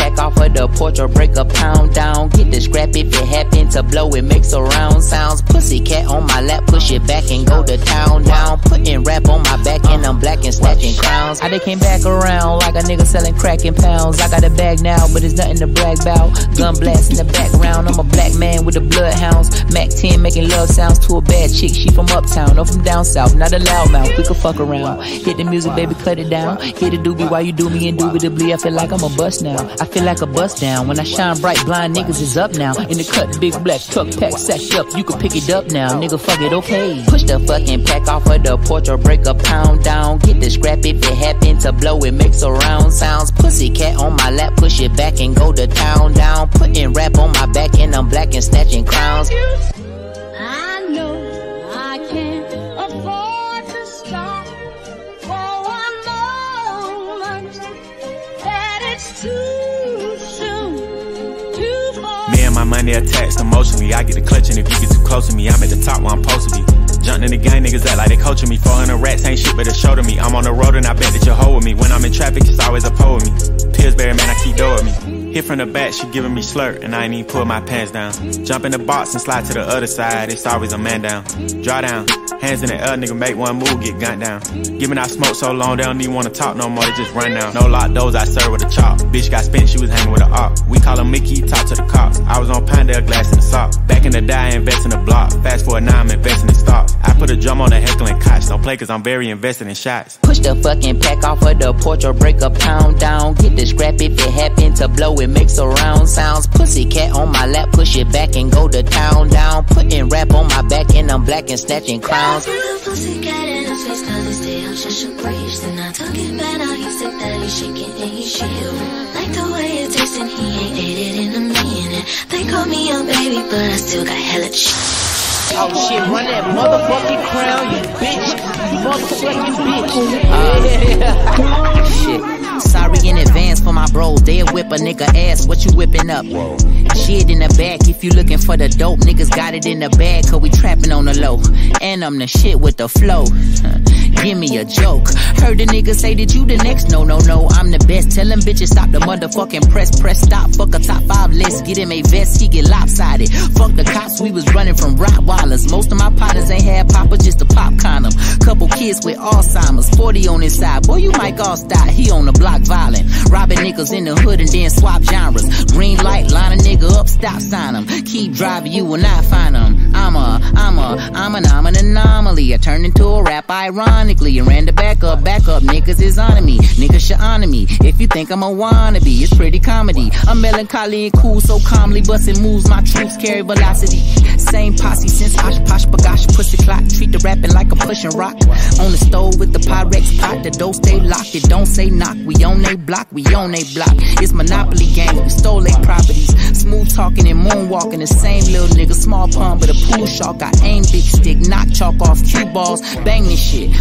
pack off of the porch or break a pound down. Get the scrap if it happen to blow, it makes a round sounds. Pussycat on my lap, push it back and go to town down. Puttin rap on my back and I'm black and snatching crowns. I they came back around like a nigga selling crack in pounds. I got a bag now, but it's nothing to brag about. Gun blast in the background, I'm a black man with the bloodhounds. Mac 10 making love sounds to a bad chick. She from Uptown, or from down south, not a loudmouth. We could fuck around. Hit the music, baby, cut it down. Hit a doobie while you do me indubitably. I feel like I'm a bust now. I feel like a bust down. When I shine bright, blind niggas is up now. In the cut, big black truck pack sacked up. You can pick it up now, nigga, fuck it, okay. Push the fucking pack off of the porch or break a pound down. Get the scrap if it happen to blow, it makes a round sounds. Pussycat on my lap, push it back and go to town down. Puttin rap on my back and I'm black and snatching crowns. I know I can't afford to stop for one moment. That it's too soon to fall. Me and my money attached emotionally. I get the clutching if you get too close to me. I'm at the top where I'm supposed to be. Jumping in the gang, niggas act like they coaching me. 400 rats ain't shit but a show to me. I'm on the road and I bet that you'll hold with me. When I'm in traffic, it's always a pole with me. Pillsbury, man, I keep dough with me. Hit from the back, she giving me slurp, and I ain't even pull my pants down. Jump in the box and slide to the other side, it's always a man down. Draw down, hands in the air, nigga, make one move, get gunned down. Giving out smoke so long, they don't even wanna talk no more, they just run down. No lock doors, I serve with a chop. Bitch got spent, she was hanging with a op. We call him Mickey, talk to the cops. I was on Pinedale, glass in the sock. Back in the day, I invest in the block. Fast forward now, I'm investing in stocks. I put a drum on the heckling cots. Don't play cause I'm very invested in shots. Push the fucking pack off of the porch or break a pound down. Get the scrap if it happen to blow, it makes a round sounds. Pussycat on my lap, push it back and go to town down. Puttin rap on my back and I'm black and snatching crowns. Pussycat in his face, cause he stay up, just a breeze. Then I took it back, now he said that he's shaking and he's shivering. Like the way it tastes and he ain't ate it in a minute. They call me a baby, but I still got hella shit. Oh shit, run that motherfucking crown, you bitch. You motherfucking bitch. Shit. Sorry in advance for my bros. They'll whip a nigga ass. What you whipping up? Shit in the back. If you looking for the dope, niggas got it in the bag. Cause we trapping on the low. And I'm the shit with the flow. Give me a joke. Heard the nigga say that you the next. No, I'm the best. Tell them bitches stop the motherfucking press. Press stop. Fuck a top 5 list. Get him a vest. He get lopsided. Fuck the cops. We was running from Rottweilers. Most of my partners ain't had papa, just to pop condom. Couple kids with Alzheimer's. 40 on his side. Boy, you might all style. He on the block violent. Robbing niggas in the hood and then swap genres. Green light. Line a nigga up. Stop sign him. Keep driving. You will not find him. I'm an anomaly. I turned into a rap ironically and ran the back up, niggas is on me, niggas should honor me. If you think I'm a wannabe, it's pretty comedy. I'm melancholy and cool, so calmly busting moves, my troops carry velocity. Same posse since Osh Posh Bagosh, pussy clock. Treat the rapping like a pushing rock. On the stove with the Pyrex pot, the door stay locked, it don't say knock. We on they block, we on they block. It's Monopoly game, we stole they properties. Smooth talking and moonwalking, the same little nigga, small pun but a pool shark. I aim big stick, knock chalk off cue balls, bang this shit.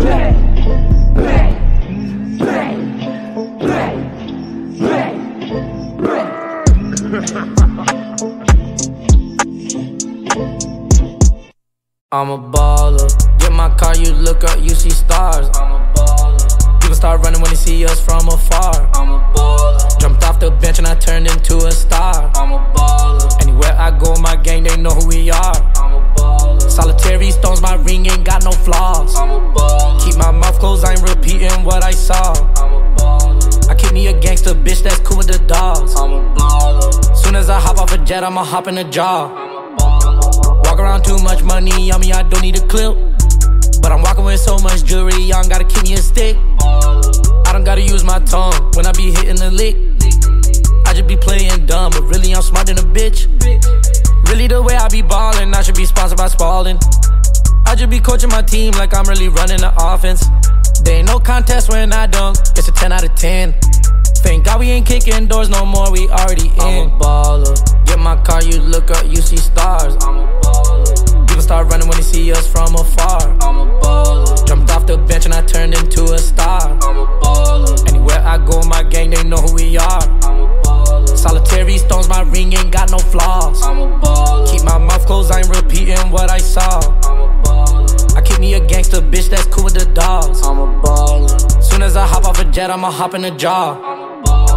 I'm a baller. Get my car, you look up, you see stars. I'm a baller. People start running when they see us from afar. I'm a baller. Jumped off the bench and I turned into a star. I'm a baller. Anywhere I go, my gang, they know who we are. I'm a baller. Solitary stones, my ring ain't got no flaws. I'm a baller. Keep my mouth closed, I ain't repeating what I saw. I'm a baller. I keep me a gangster bitch that's cool with the dogs. I'm a baller. Soon as I hop off a jet, I'ma hop in the jaw. Walk around too much money on me, I don't need a clip. But I'm walking with so much jewelry, y'all gotta keep me a stick. I don't gotta use my tongue when I be hitting the lick. I just be playing dumb, but really I'm smart than a bitch. Really the way I be ballin', I should be sponsored by Spalding. I just be coaching my team like I'm really running the offense. There ain't no contest when I dunk, it's a 10 out of 10. Thank God we ain't kicking doors no more, we already in. I'm a baller. Get my car, you look up, you see stars. I'm a baller. People start running when they see us from afar. I'm a baller. Jumped off the bench and I turned into a star. I'm a baller. Anywhere I go, my gang, they know who we are. I'm a baller. Solitary stones, my ring ain't got no flaws. I'm a baller. Keep my mouth closed, I ain't repeating what I saw. I'm a baller. I keep me a gangster bitch that's cool with the dogs. I'm a baller. Soon as I hop off a jet, I'ma hop in the jaw. I'm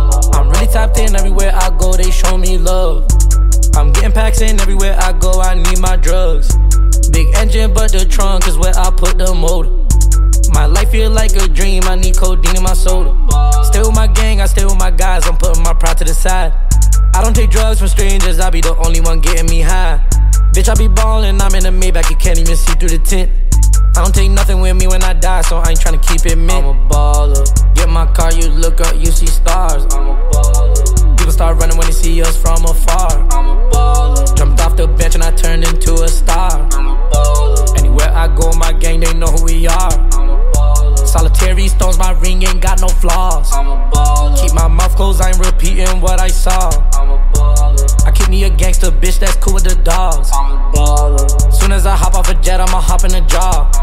I'm really tapped in, everywhere I go, they show me love. I'm getting packs in, everywhere I go, I need my drugs. Big engine, but the trunk is where I put the motor. My life feel like a dream, I need codeine in my soda. Stay with my gang, I stay with my guys, I'm putting my pride to the side. I don't take drugs from strangers, I be the only one getting me high. Bitch, I be ballin', I'm in the Maybach, you can't even see through the tent. I don't take nothing with me when I die, so I ain't tryna keep it mint. I'm a baller. Get my car, you look up, you see stars. I'm a baller. People start running when they see us from afar. I'm a baller. Jumped off the bench and I turned into a star. I'm a baller. Anywhere I go, my gang, they know who we are. I'm a baller. Solitary stones, my ring ain't got no flaws. I'm a baller. Keep my mouth closed, I ain't repeating what I saw. I'm a baller. I keep me a gangster bitch that's cool with the dogs. I'm a baller. Soon as I hop off a jet, I'ma hop in a jar.